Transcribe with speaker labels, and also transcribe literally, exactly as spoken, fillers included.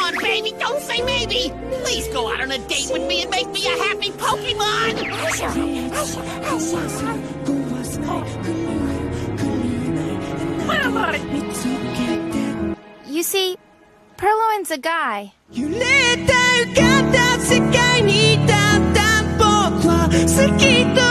Speaker 1: on, baby, don't say maybe! Please go out on a date with me and make me a happy Pokémon!
Speaker 2: You see, Purloin's a guy.
Speaker 3: 揺れた浮かんだ世界にだんだん僕は好きと